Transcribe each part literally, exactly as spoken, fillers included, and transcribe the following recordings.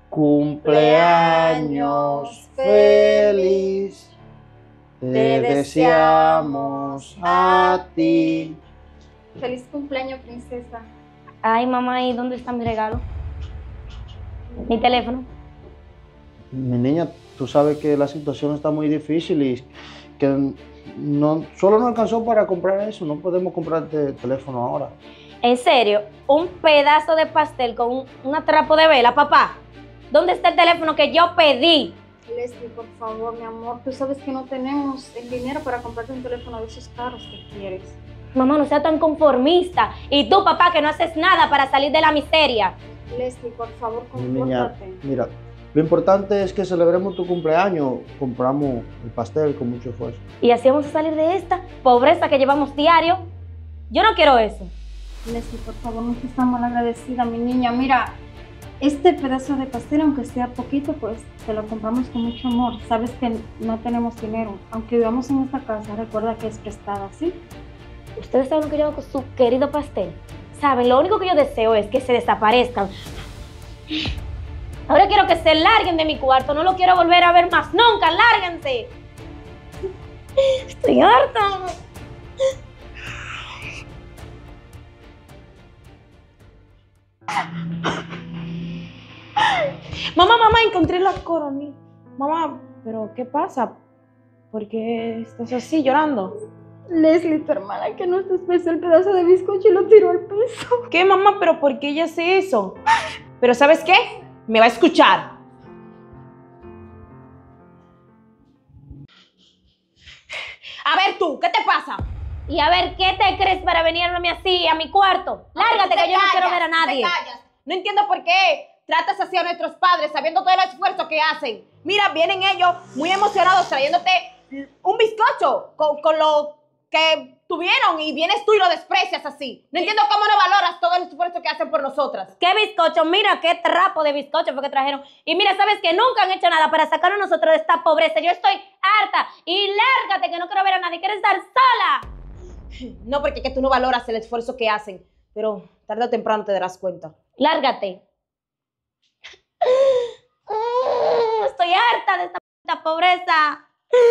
Cumpleaños feliz, te deseamos a ti. Feliz cumpleaños, princesa. Ay, mamá, ¿y dónde está mi regalo? Mi teléfono. Mi niña, tú sabes que la situación está muy difícil y que no, solo no alcanzó para comprar eso. No podemos comprarte teléfono ahora. En serio, un pedazo de pastel con un, un atrapo de vela, papá. ¿Dónde está el teléfono que yo pedí? Leslie, por favor, mi amor, tú sabes que no tenemos el dinero para comprarte un teléfono de esos caros que quieres. Mamá, no sea tan conformista. Y tú, papá, que no haces nada para salir de la miseria. Leslie, por favor, Mi niña, compórtate. mira, lo importante es que celebremos tu cumpleaños. Compramos el pastel con mucho esfuerzo. Y así vamos a salir de esta pobreza que llevamos diario. Yo no quiero eso. Leslie, por favor, no seas tan mal agradecida, mi niña. Mira, este pedazo de pastel, aunque sea poquito, pues te lo compramos con mucho amor. Sabes que no tenemos dinero. Aunque vivamos en esta casa, recuerda que es prestada, ¿sí? Ustedes saben lo que yo hago con su querido pastel. Saben, lo único que yo deseo es que se desaparezcan. Ahora quiero que se larguen de mi cuarto. No lo quiero volver a ver más nunca. ¡Lárguense! Estoy harta. Mamá, mamá, encontré la coronita. Mamá, ¿pero qué pasa? ¿Por qué estás así llorando? Leslie, tu hermana, que no te despezó el pedazo de bizcocho y lo tiró al piso. ¿Qué, mamá? ¿Pero por qué ella hace eso? ¿Pero sabes qué? Me va a escuchar. A ver tú, ¿qué te pasa? Y a ver, ¿qué te crees para venirme así a mi cuarto? Lárgate, que yo no quiero ver a nadie. Te callas. No entiendo por qué tratas así a nuestros padres sabiendo todo el esfuerzo que hacen. Mira, vienen ellos muy emocionados trayéndote un bizcocho con, con lo que tuvieron y vienes tú y lo desprecias así. No entiendo cómo no valoras todo el esfuerzo que hacen por nosotras. ¿Qué bizcocho? Mira qué trapo de bizcocho fue que trajeron. Y mira, sabes que nunca han hecho nada para sacarnos nosotros de esta pobreza. Yo estoy harta. Y lárgate, que no quiero ver a nadie. Quiero estar sola. No, porque que tú no valoras el esfuerzo que hacen. Pero tarde o temprano te darás cuenta. Lárgate. Estoy harta de esta, esta pobreza.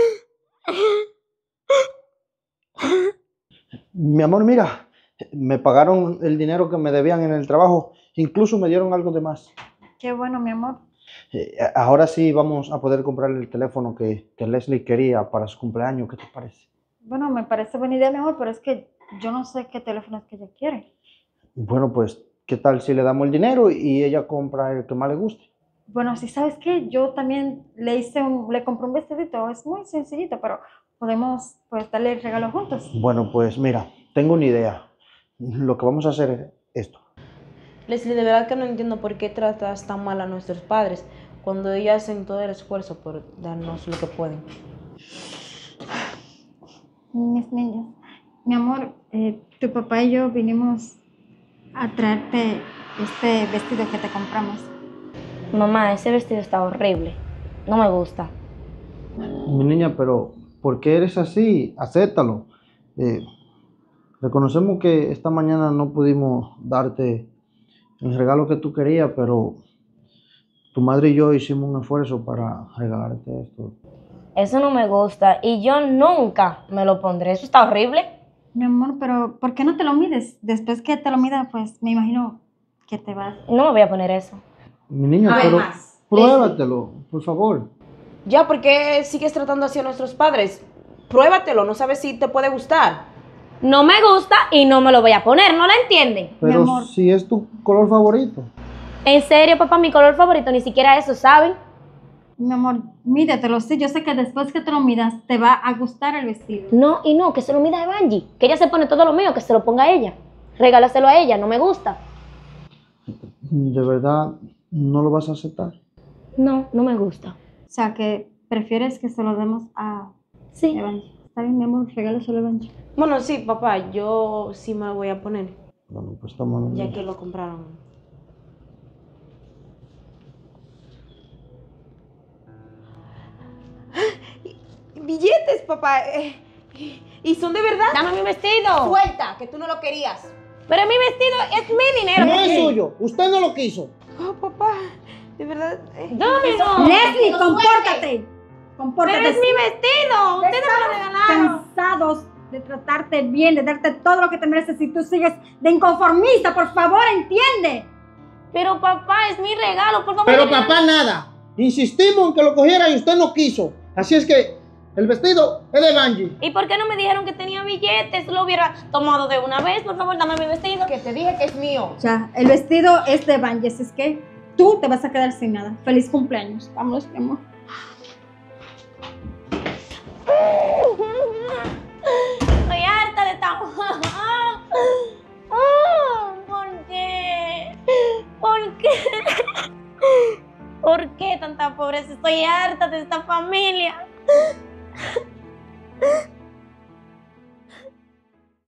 Mi amor, mira, me pagaron el dinero que me debían en el trabajo. Incluso me dieron algo de más. Qué bueno, mi amor. Eh, ahora sí vamos a poder comprar el teléfono que, que Leslie quería para su cumpleaños. ¿Qué te parece? Bueno, me parece buena idea, mi amor, pero es que yo no sé qué teléfono es que ella quiere. Bueno, pues, ¿qué tal si le damos el dinero y ella compra el que más le guste? Bueno, si sabes qué, yo también le hice un, le compré un vestidito, es muy sencillito, pero podemos pues darle el regalo juntos. Bueno, pues mira, tengo una idea. Lo que vamos a hacer es esto. Leslie, de verdad que no entiendo por qué tratas tan mal a nuestros padres cuando ellos hacen todo el esfuerzo por darnos lo que pueden. Mis niñas, mi amor, eh, tu papá y yo vinimos a traerte este vestido que te compramos. Mamá, ese vestido está horrible. No me gusta. Mi niña, pero ¿por qué eres así? Acéptalo. Eh, reconocemos que esta mañana no pudimos darte el regalo que tú querías, pero tu madre y yo hicimos un esfuerzo para regalarte esto. Eso no me gusta y yo nunca me lo pondré. Eso está horrible. Mi amor, pero ¿por qué no te lo mides? Después que te lo midas, pues me imagino que te vas. No me voy a poner eso. Mi niña, pero Además, pruébatelo, por favor. Ya, ¿por qué sigues tratando así a nuestros padres? Pruébatelo, no sabes si te puede gustar. No me gusta y no me lo voy a poner, ¿no lo entienden? Pero amor. si es tu color favorito. En serio, papá, mi color favorito, ni siquiera eso, ¿saben? Mi amor, mídetelo, sí, yo sé que después que te lo midas te va a gustar el vestido. No, y no, que se lo mida Evangie, que ella se pone todo lo mío, que se lo ponga a ella. Regálaselo a ella, no me gusta. ¿De verdad no lo vas a aceptar? No, no me gusta. O sea, que prefieres que se lo demos a Sí. Evangie. Está bien, mi amor, regálaselo a Evangie. Bueno, sí, papá, yo sí me lo voy a poner, Bueno, pues estamos... ya que lo compraron. Billetes, papá. Eh, ¿Y son de verdad? Dame mi vestido. Suelta, que tú no lo querías. Pero mi vestido es mi dinero. No es ¿qué? suyo, usted no lo quiso. Oh, papá, de verdad. Dame, no. Leslie, no compórtate. Compórtate. Pero es mi vestido. Ustedes me lo regalaron. Cansados de tratarte bien, de darte todo lo que te mereces y tú sigues de inconformista. Por favor, entiende. Pero papá, es mi regalo, por favor. Pero déjenme- papá nada. Insistimos en que lo cogiera y usted no quiso. Así es que el vestido es de Bungie. ¿Y por qué no me dijeron que tenía billetes? Lo hubiera tomado de una vez. Por favor, dame mi vestido. Que te dije que es mío. Ya, el vestido es de Banjes, es que tú te vas a quedar sin nada. Feliz cumpleaños. Vámonos, mi amor. Estoy harta de esta... ¿Por qué? ¿Por qué? ¿Por qué tanta pobreza? Estoy harta de esta familia.